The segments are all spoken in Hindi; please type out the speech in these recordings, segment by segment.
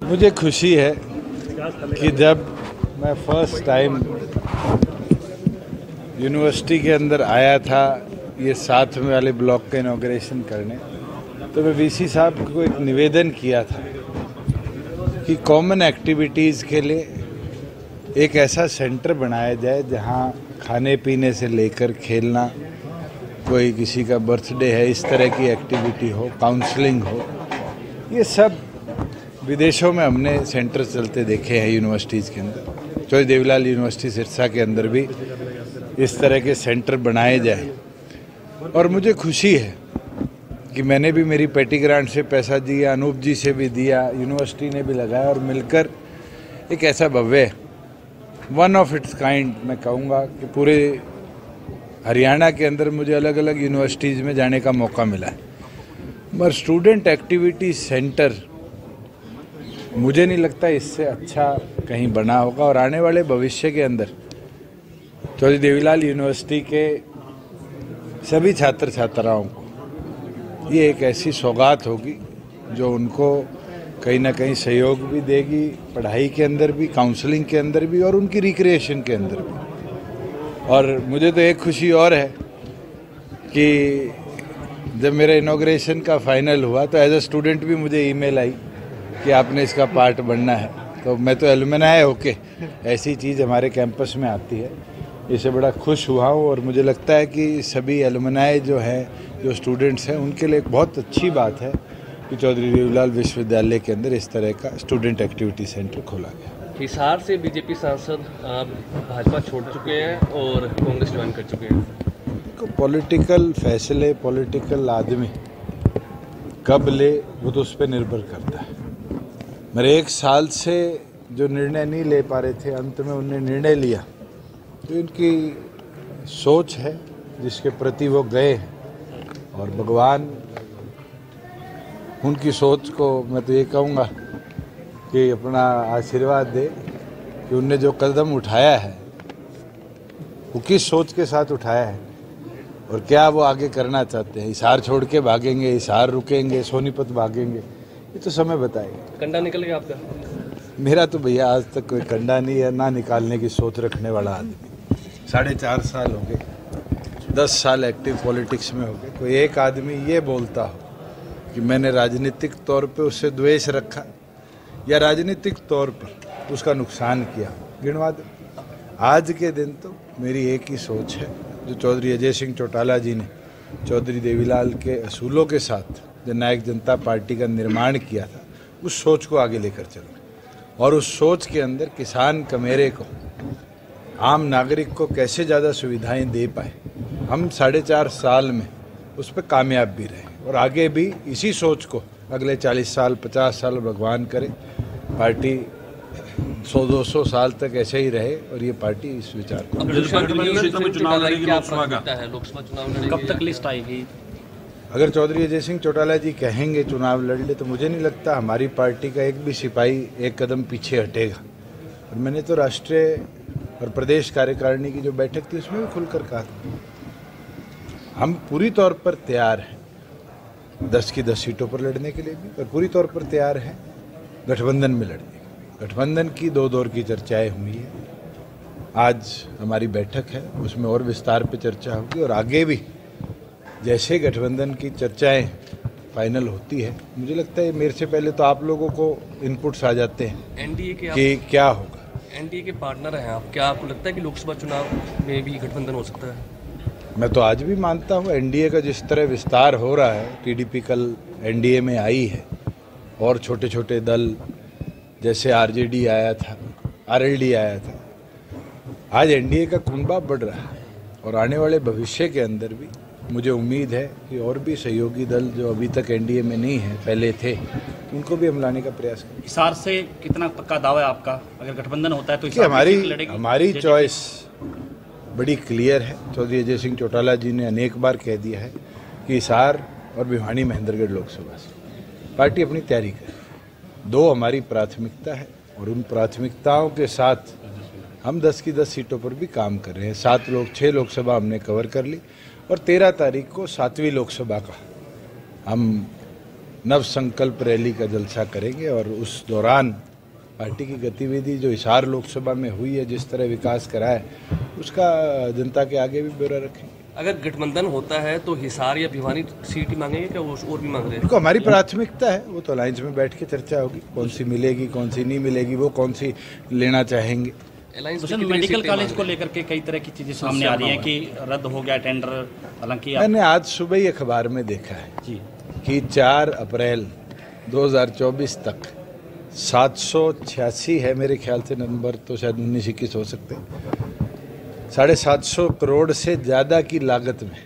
मुझे खुशी है कि जब मैं फर्स्ट टाइम यूनिवर्सिटी के अंदर आया था ये 7 वाले ब्लॉक का इनॉग्रेशन करने, तो मैं वीसी साहब को एक निवेदन किया था कि कॉमन एक्टिविटीज़ के लिए एक ऐसा सेंटर बनाया जाए जहां खाने पीने से लेकर खेलना, कोई किसी का बर्थडे है इस तरह की एक्टिविटी हो, काउंसलिंग हो। ये सब विदेशों में हमने सेंटर चलते देखे हैं यूनिवर्सिटीज़ के अंदर। चौधरी देवीलाल यूनिवर्सिटी सिरसा के अंदर भी इस तरह के सेंटर बनाए जाए। और मुझे खुशी है कि मैंने भी मेरी पेटी ग्रांट से पैसा दिया, अनूप जी से भी दिया, यूनिवर्सिटी ने भी लगाया और मिलकर एक ऐसा भव्य वन ऑफ इट्स काइंड मैं कहूँगा कि पूरे हरियाणा के अंदर मुझे अलग अलग यूनिवर्सिटीज़ में जाने का मौका मिला है। मगर स्टूडेंट एक्टिविटी सेंटर मुझे नहीं लगता इससे अच्छा कहीं बना होगा। और आने वाले भविष्य के अंदर चौधरी देवीलाल यूनिवर्सिटी के सभी छात्र छात्राओं को ये एक ऐसी सौगात होगी जो उनको कहीं ना कहीं सहयोग भी देगी, पढ़ाई के अंदर भी, काउंसलिंग के अंदर भी और उनकी रिक्रिएशन के अंदर भी। और मुझे तो एक खुशी और है कि जब मेरा इनॉग्रेशन का फाइनल हुआ तो एज अ स्टूडेंट भी मुझे ईमेल आई कि आपने इसका पार्ट बनना है। तो मैं तो एलुमनाई होके ऐसी चीज़ हमारे कैंपस में आती है, इससे बड़ा खुश हुआ हूँ। और मुझे लगता है कि सभी एलुमनाई जो हैं, जो स्टूडेंट्स हैं, उनके लिए एक बहुत अच्छी बात है कि चौधरी देवीलाल विश्वविद्यालय के अंदर इस तरह का स्टूडेंट एक्टिविटी सेंटर खोला गया। हिसार से बीजेपी सांसद भाजपा छोड़ चुके हैं और कांग्रेस ज्वाइन कर चुके हैं। तो पॉलिटिकल फैसले पॉलिटिकल आदमी कब ले वो तो उस पर निर्भर करता है। मेरे 1 साल से जो निर्णय नहीं ले पा रहे थे, अंत में उन्होंने निर्णय लिया, तो इनकी सोच है जिसके प्रति वो गए हैं। और भगवान उनकी सोच को मैं तो ये कहूँगा कि अपना आशीर्वाद दे कि उनने जो कदम उठाया है वो किस सोच के साथ उठाया है और क्या वो आगे करना चाहते हैं। हिसार छोड़ के भागेंगे, हिसार रुकेंगे, सोनीपत भागेंगे, ये तो समय बताएगा। कंडा निकल गया आपका? मेरा तो भैया आज तक कोई कंडा नहीं है, ना निकालने की सोच रखने वाला आदमी। 4.5 साल हो गए, 10 साल एक्टिव पॉलिटिक्स में हो गए। कोई एक आदमी ये बोलता हो कि मैंने राजनीतिक तौर पे उससे द्वेष रखा या राजनीतिक तौर पर उसका नुकसान किया, गिनवा दो। आज के दिन तो मेरी एक ही सोच है, जो चौधरी अजय सिंह चौटाला जी ने चौधरी देवीलाल के असूलों के साथ जननायक जनता पार्टी का निर्माण किया था, उस सोच को आगे लेकर चलना। और उस सोच के अंदर किसान कमेरे को, आम नागरिक को कैसे ज़्यादा सुविधाएं दे पाए, हम 4.5 साल में उस पर कामयाब भी रहे और आगे भी इसी सोच को अगले 40 साल 50 साल भगवान करे पार्टी 100-200 साल तक ऐसे ही रहे और ये पार्टी इस विचार को। कब तक लिस्ट आएगी? अगर चौधरी अजय सिंह चौटाला जी कहेंगे चुनाव लड़ ले, तो मुझे नहीं लगता हमारी पार्टी का एक भी सिपाही एक कदम पीछे हटेगा। और मैंने तो राष्ट्रीय और प्रदेश कार्यकारिणी की जो बैठक थी उसमें भी खुलकर कहा था, हम पूरी तौर पर तैयार हैं 10 की 10 सीटों पर लड़ने के लिए भी, और पूरी तौर पर तैयार हैं गठबंधन में लड़ने के। गठबंधन की 2 दौर की चर्चाएं हुई है, आज हमारी बैठक है, उसमें और विस्तार पे चर्चा होगी। और आगे भी जैसे गठबंधन की चर्चाएं फाइनल होती है, मुझे लगता है मेरे से पहले तो आप लोगों को इनपुट्स आ जाते हैं एनडीए के कि क्या होगा। एनडीए के पार्टनर हैं आप, क्या आपको लगता है कि लोकसभा चुनाव में भी गठबंधन हो सकता है? मैं तो आज भी मानता हूँ एनडीए का जिस तरह विस्तार हो रहा है, टीडीपी कल एनडीए में आई है और छोटे छोटे दल जैसे आरजेडी आया था, आरएलडी आया था, आज एनडीए का कुनबा बढ़ रहा है। और आने वाले भविष्य के अंदर भी मुझे उम्मीद है कि और भी सहयोगी दल जो अभी तक एनडीए में नहीं है, पहले थे, उनको भी हम लाने का प्रयास करें। हिसार से कितना पक्का दावा है आपका, अगर गठबंधन होता है तो हमारी चॉइस बड़ी क्लियर है। चौधरी अजय सिंह चौटाला जी ने अनेक बार कह दिया है कि हिसार और भिवानी महेंद्रगढ़ लोकसभा से पार्टी अपनी तैयारी करे। 2 हमारी प्राथमिकता है और उन प्राथमिकताओं के साथ हम 10 की 10 सीटों पर भी काम कर रहे हैं। 6 लोकसभा हमने कवर कर ली और 13 तारीख को 7वीं लोकसभा का हम नव संकल्प रैली का जलसा करेंगे और उस दौरान पार्टी की गतिविधि जो हिसार लोकसभा में हुई है, जिस तरह विकास करा है, उसका जनता के आगे भी ब्यौरा रखेंगे। अगर गठबंधन होता है तो हिसार या भिवानी सीट ही मांगेंगे क्या, वो और भी मांग रहे हैं? देखो, हमारी प्राथमिकता है, वो तो अलायंस में बैठ के चर्चा होगी, कौन सी मिलेगी कौन सी नहीं मिलेगी, वो कौन सी लेना चाहेंगे। तो मेडिकल कॉलेज को लेकर के कई तरह की चीजें सामने आ रही हैं कि रद्द हो गया टेंडर, हालांकि मैंने आज सुबह ही अखबार में देखा है जी कि 4 अप्रैल 2024 तक 786 है मेरे ख्याल से नंबर, तो शायद 19-21 हो सकते हैं, 750 करोड़ से ज़्यादा की लागत में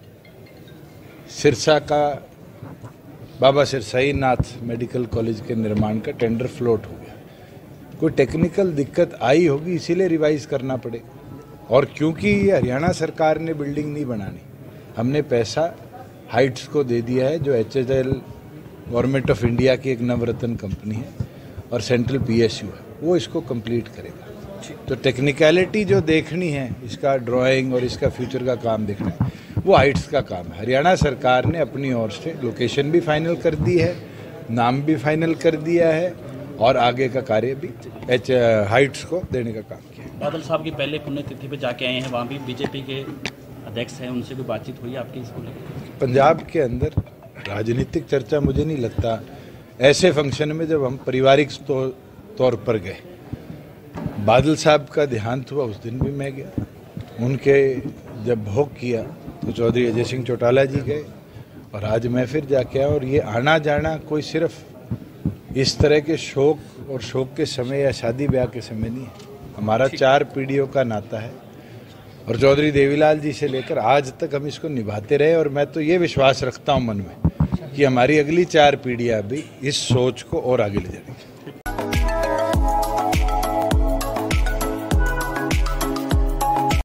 सिरसा का बाबा सिरसाई नाथ मेडिकल कॉलेज के निर्माण का टेंडर फ्लोट हो गया। कोई टेक्निकल दिक्कत आई होगी, इसीलिए रिवाइज करना पड़ेगा। और क्योंकि ये हरियाणा सरकार ने बिल्डिंग नहीं बनानी, हमने पैसा हाइट्स को दे दिया है, जो HHL गवर्नमेंट ऑफ इंडिया की एक नवरत्न कंपनी है और सेंट्रल PSU है, वो इसको कंप्लीट करेगा। तो टेक्निकलिटी जो देखनी है, इसका ड्राइंग और इसका फ्यूचर का काम देखना है, वो हाइट्स का काम है। हरियाणा सरकार ने अपनी ओर से लोकेशन भी फाइनल कर दी है, नाम भी फाइनल कर दिया है और आगे का कार्य भी हाइट्स को देने का काम किया। बादल साहब की पहले पुण्यतिथि पे जाके आए हैं, वहाँ भी बीजेपी के अध्यक्ष हैं, उनसे भी बातचीत हुई आपकी इसको लेकर? पंजाब के अंदर राजनीतिक चर्चा मुझे नहीं लगता ऐसे फंक्शन में, जब हम पारिवारिक तौर पर गए, बादल साहब का देहांत हुआ उस दिन भी मैं गया, उनके जब भोग किया तो चौधरी अजय सिंह चौटाला जी गए और आज मैं फिर जाके आया। और ये आना जाना कोई सिर्फ इस तरह के शोक और शोक के समय या शादी ब्याह के समय नहीं है, हमारा 4 पीढ़ियों का नाता है और चौधरी देवीलाल जी से लेकर आज तक हम इसको निभाते रहे। और मैं तो ये विश्वास रखता हूँ मन में कि हमारी अगली 4 पीढ़ियाँ भी इस सोच को और आगे ले जाएंगी।